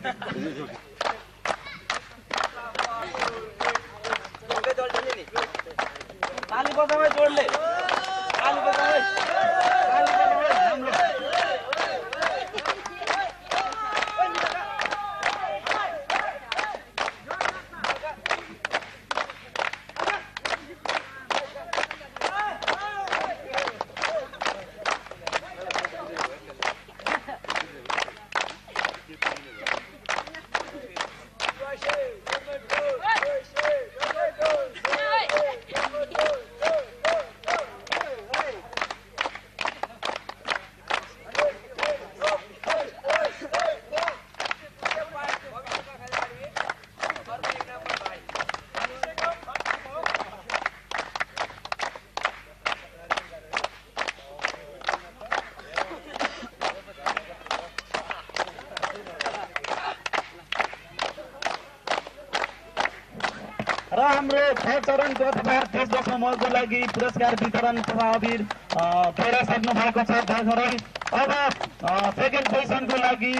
ताली बजाऊ जोडले ताली बजाऊ र हाम्रो छ चरणको अथवा त्यसको मलको लागि पुरस्कार वितरण तथा अबिर भइसक्नु भएको छ भर्खरै। अब सेकेन्ड पोजिसनको लागि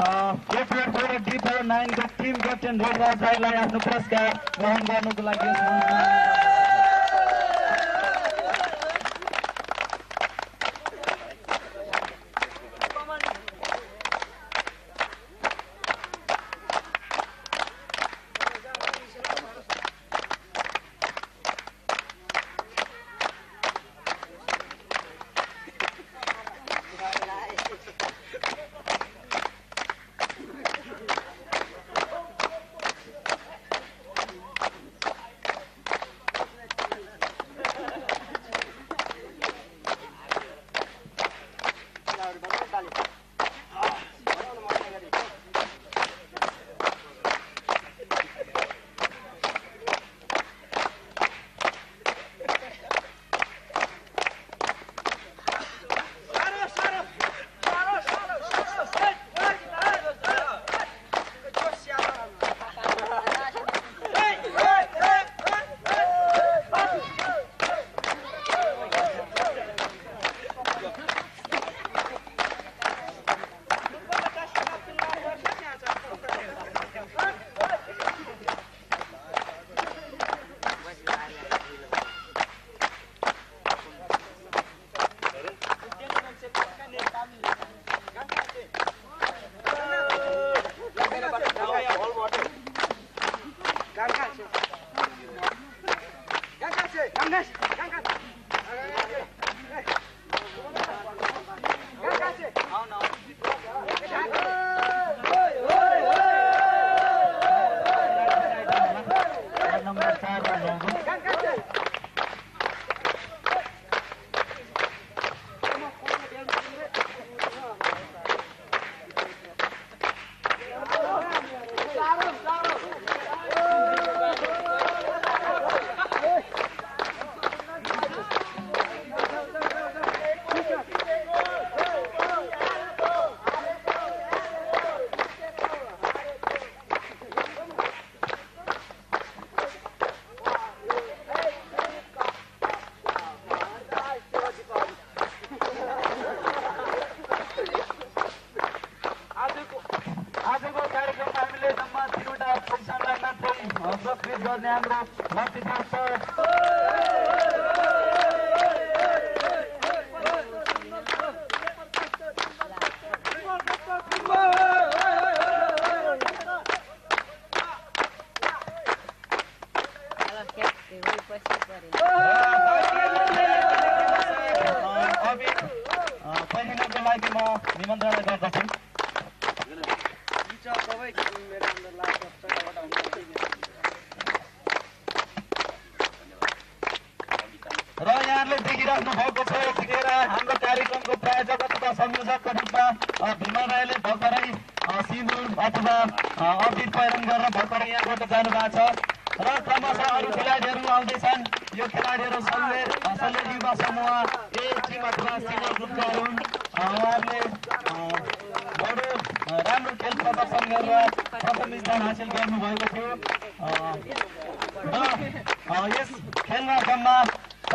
A44 D49 को टिम क्याप्टेन रोडराज राईलाई आफ्नो पुरस्कार ग्रहण गर्नुको लागि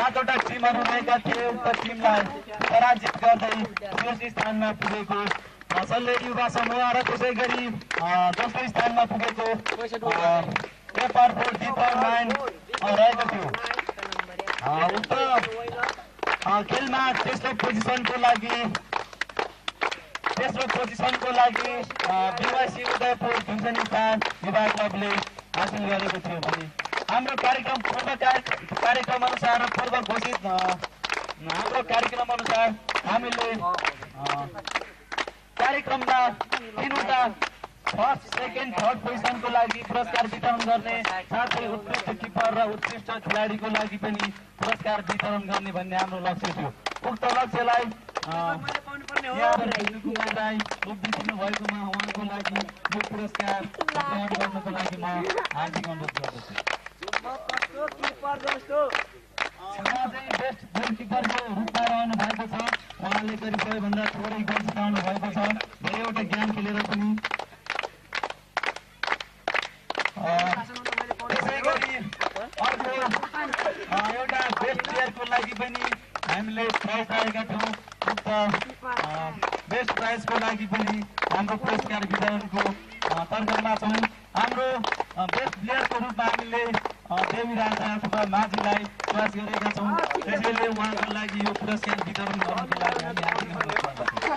टिमहरू रहेका थिए। उक्त टिमलाई पराजित गर्दै शीर्ष स्थानमा पुगेको सल्ले युवा समूह र त्यसै गरी दोस्रो स्थानमा पुगेको पेपर फुड डिपार्टमेन्ट रहेको थियो। उक्त खेलमा तेस्रो पोजिसनको लागि बीवासी उदयपुर जुनसनी युवा क्लबले हासिल गरेको थियो भने हाम्रो कार्यक्रम अनुसार पूर्व घोषित हाम्रो कार्यक्रम अनुसार हामीले कार्यक्रममा 3वटा फर्स्ट सेकेन्ड थर्ड पोजिसनको लागि पुरस्कार वितरण गर्ने साथै उत्कृष्ट किपर र उत्कृष्ट खेलाडीको लागि पनि पुरस्कार वितरण गर्ने भन्ने हाम्रो लक्ष्य थियो। उक्त लक्ष्यलाई दिनु भएकोमा उहाँको लागि यो पुरस्कार ग्रहण गर्नको लागि म हार्दिक अनुरोध गर्दछु। बेस्ट गोलकिपरको रूपमा रहनु भएको छ। उहाँले गरी सबैभन्दा थोरै गोल सिकाउनु भएको छ। धेरैवटा गेम खेलेर पनि त्यसै गरी अर्को एउटा बेस्ट प्लेयरको लागि पनि हामीले प्राइज पाएका थियौँ। उक्त बेस्ट प्राइजको लागि पनि हाम्रो पुरस्कार वितरणको तर्कमा छौँ। हाम्रो बेस्ट प्लेयरको रूपमा हामीले देवी राजा अथवा माझीलाई प्रयास गरेका छौँ। त्यसैले उहाँको लागि यो पुरस्कार वितरण गर्नको लागि हामी हार्दिक अनुरोध गर्दछौँ।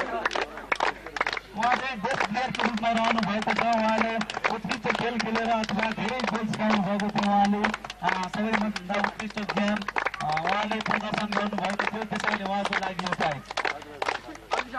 उहाँ चाहिँ बेस्ट प्लेयरको रूपमा रहनु भएको छ। उहाँले उत्कृष्ट खेल खेलेर अथवा धेरै गोल सिकाउनु भएको थियो। उहाँले सबैभन्दा उत्कृष्ट गेम उहाँले प्रदर्शन गर्नुभएको थियो। त्यसैले उहाँको लागि यो प्राइज र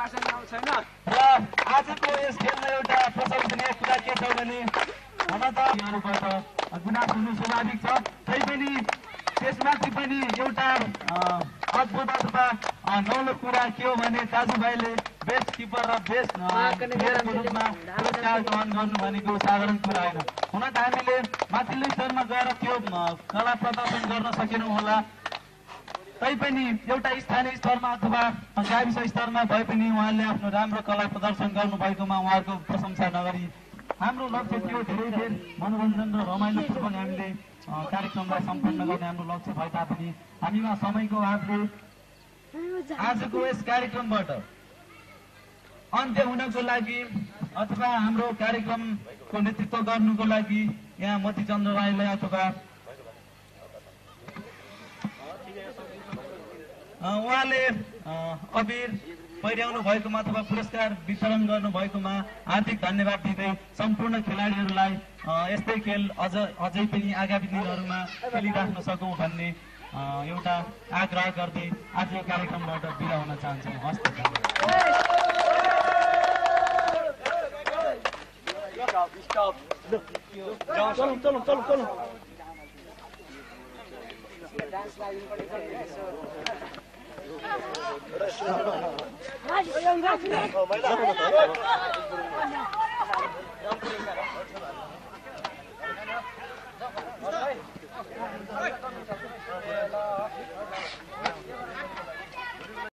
आजको यस खेलमा एउटा प्रशंसनीय कुरा के छ भने हुन त यहाँबाट गुनासो हुनु स्वाभाविक छ। तैपनि त्यसमाथि पनि एउटा अद्भुत अथवा नौलो कुरा के हो भने दाजुभाइले बेस्ट किपर र बेस्ट प्लेयरको रूपमा पुरस्कार ग्रहण गर्नु भनेको साधारण कुरा होइन। हुन त हामीले माथिल्लो स्तरमा गएर त्यो कला प्रदर्शन गर्न सकेनौँ होला। तैपनि एउटा स्थानीय स्तरमा अथवा गाविस स्तरमा भए पनि उहाँले आफ्नो राम्रो कला प्रदर्शन गर्नुभएकोमा उहाँहरूको प्रशंसा नगरी हाम्रो लक्ष्य थियो धेरै बेर मनोरञ्जन र रमाइलोपूर्वक हामीले कार्यक्रमलाई सम्पन्न गर्ने हाम्रो लक्ष्य भए तापनि हामीमा समयको अभावले आजको यस कार्यक्रमबाट अन्त्य हुनको लागि अथवा हाम्रो कार्यक्रमको नेतृत्व गर्नुको लागि यहाँ मतिचन्द्र राईलाई अथवा उहाँले अबिर पहिर्याउनु भएकोमा अथवा पुरस्कार वितरण गर्नु भएकोमा हार्दिक धन्यवाद दिँदै सम्पूर्ण खेलाडीहरूलाई यस्तै खेल अझै पनि आगामी दिनहरूमा खेलिराख्न सकौँ भन्ने एउटा आग्रह गर्दै आजको कार्यक्रमबाट बिदा हुन चाहन्छु। हस्त